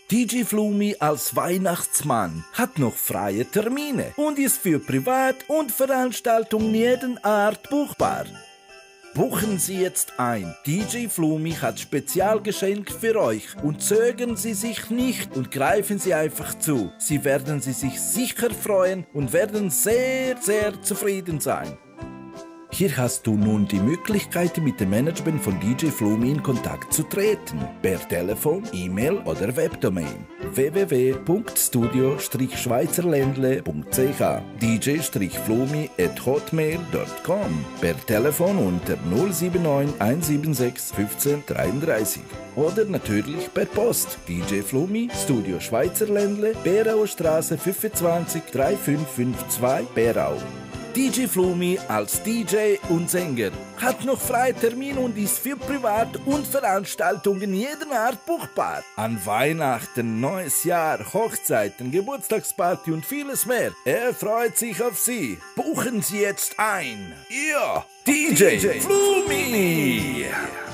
DJ Flumi als Weihnachtsmann hat noch freie Termine und ist für Privat- und Veranstaltungen jeder Art buchbar. Buchen Sie jetzt ein. DJ Flumi hat Spezialgeschenk für euch und zögern Sie sich nicht und greifen Sie einfach zu. Sie werden sich sicher freuen und werden sehr, sehr zufrieden sein. Hier hast du nun die Möglichkeit, mit dem Management von DJ Flumi in Kontakt zu treten. Per Telefon, E-Mail oder Webdomain. www.studio-schweizerländle.ch dj-flumi@hotmail.com. Per Telefon unter 079 176 15 33. Oder natürlich per Post. DJ Flumi, Studio Schweizerländle, Berauer Straße 25 3552 Berau. DJ Flumi als DJ und Sänger hat noch freie Termine und ist für Privat- und Veranstaltungen jeder Art buchbar. An Weihnachten, neues Jahr, Hochzeiten, Geburtstagsparty und vieles mehr. Er freut sich auf Sie. Buchen Sie jetzt ein. Ja, DJ Flumi!